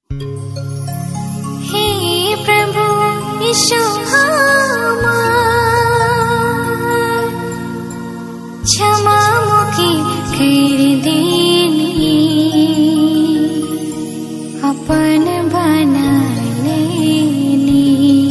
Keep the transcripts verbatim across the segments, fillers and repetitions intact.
हे प्रभु यीशु क्षमा मुखी कर देनी अपन बना लेनी।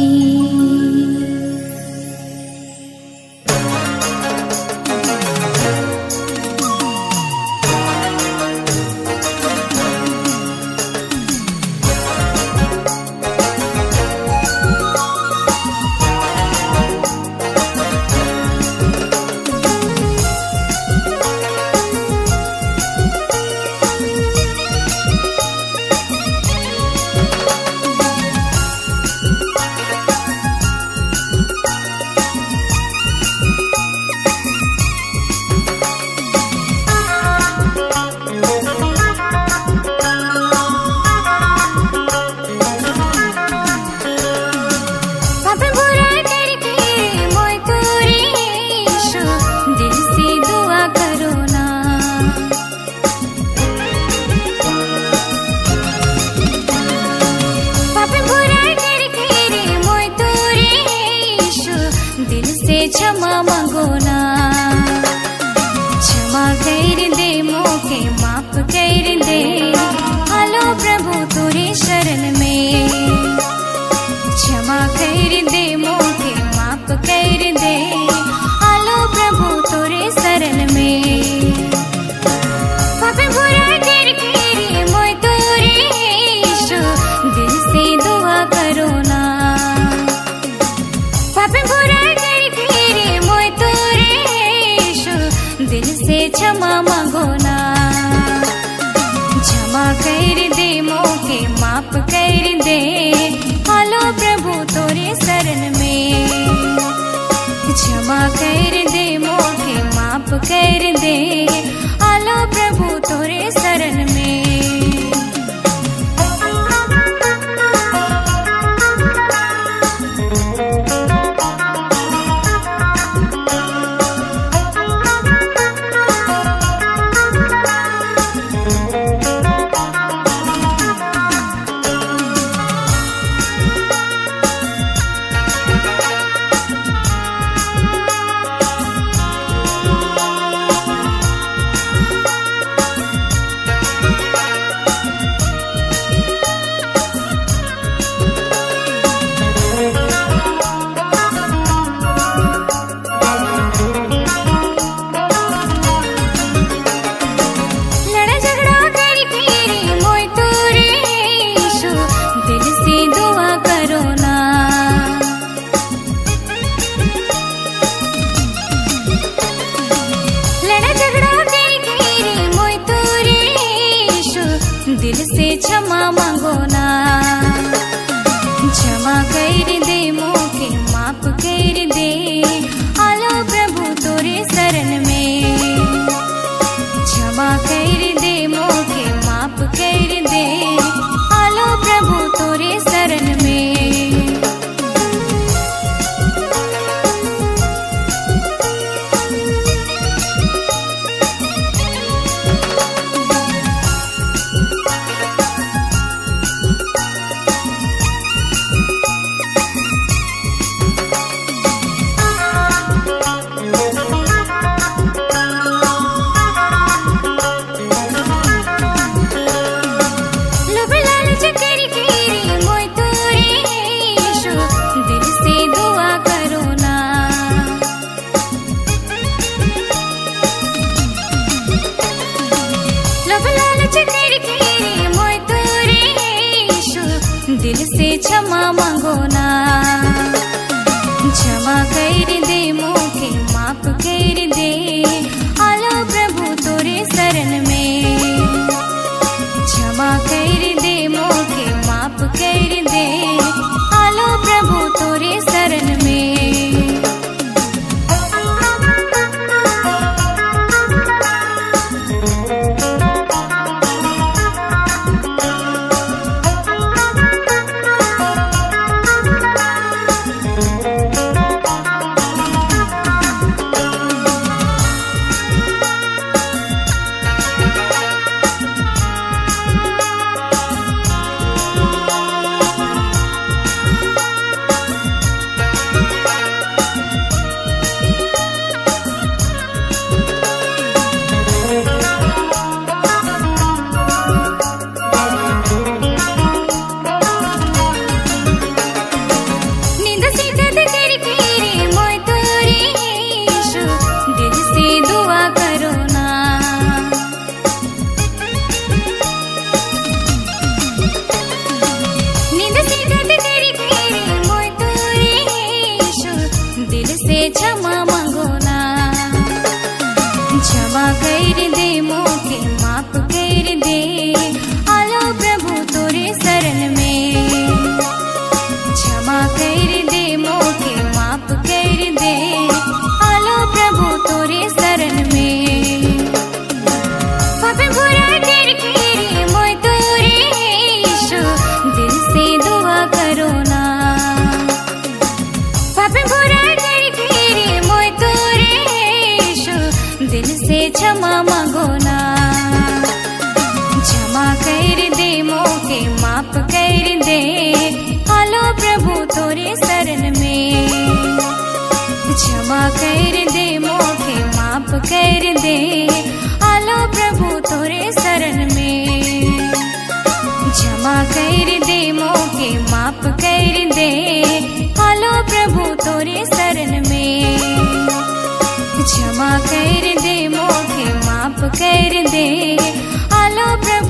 क्षमा मांगो ना, क्षमा कर दे मोके माफ कर दे। आलो प्रभु तेरे शरण में, क्षमा कर दे मोके माफ कर दे। आलो प्रभु तेरे शरण में। पापे बुरा करके मोय तोरे यीशु दिल से दुआ करो ना। पापे बुरा दिल से क्षमा मांगो ना, क्षमा कर दे मोके माफ कर दे। आलो प्रभु तेरे शरण में, क्षमा कर दे मोके माफ कर दे। आलो प्रभु तेरे शरण में। दिल से क्षमा मांगो ना, क्षमा कर दे मोके माफ कर दे। आलो प्रभु तेरे शरण में, क्षमा कर दे मोके माफ कर दे। आलो प्रभु तेरे शरण में। दिल से क्षमा मांगो ना, क्षमा कर दे मोके माफ कर दे। आलो प्रभु तेरे शरण में, क्षमा कर दे मोके माफ कर दे। आलो प्रभु तेरे शरण में। क्षमा मंगोना। क्षमा कर दे मोके माफ कर दे, आलो प्रभु तोरे शरण में। क्षमा कर दे मोके माफ कर दे, आलो प्रभु तोरे शरण में। पापे बुरा करके रे मोय तोरे यीशु, दिल से दुआ करो ना। पापे बुरा करके रे मोय तोरे यीशु, दिल से क्षमा मांगो ना। क्षमा कर दे मोके माफ कर दे, आलो प्रभु तोरे शरण में। क्षमा कर दे मोके माफ कर दे, आलो प्रभु तोरे शरण में। क्षमा कर दे मोके माफ कर दे, आलो प्रभु तोरे शरण में। क्षमा कर दे मोके माफ कर दे, आलो प्रभु